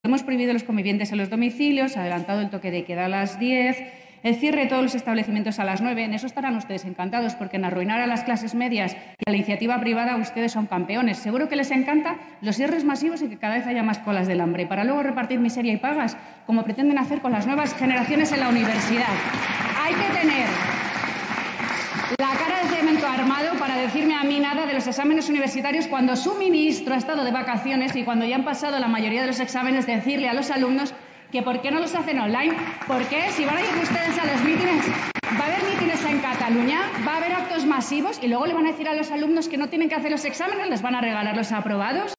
Hemos prohibido los convivientes en los domicilios, adelantado el toque de queda a las 10, el cierre de todos los establecimientos a las 9. En eso estarán ustedes encantados, porque en arruinar a las clases medias y a la iniciativa privada ustedes son campeones. Seguro que les encanta los cierres masivos y que cada vez haya más colas del hambre, para luego repartir miseria y pagas, como pretenden hacer con las nuevas generaciones en la universidad. Hay que tener la cara de cemento armado para decirme a mí nada de los exámenes universitarios cuando su ministro ha estado de vacaciones y cuando ya han pasado la mayoría de los exámenes, decirle a los alumnos que por qué no los hacen online. Porque si van a ir ustedes a los mítines, va a haber mítines en Cataluña, va a haber actos masivos y luego le van a decir a los alumnos que no tienen que hacer los exámenes, les van a regalar los aprobados.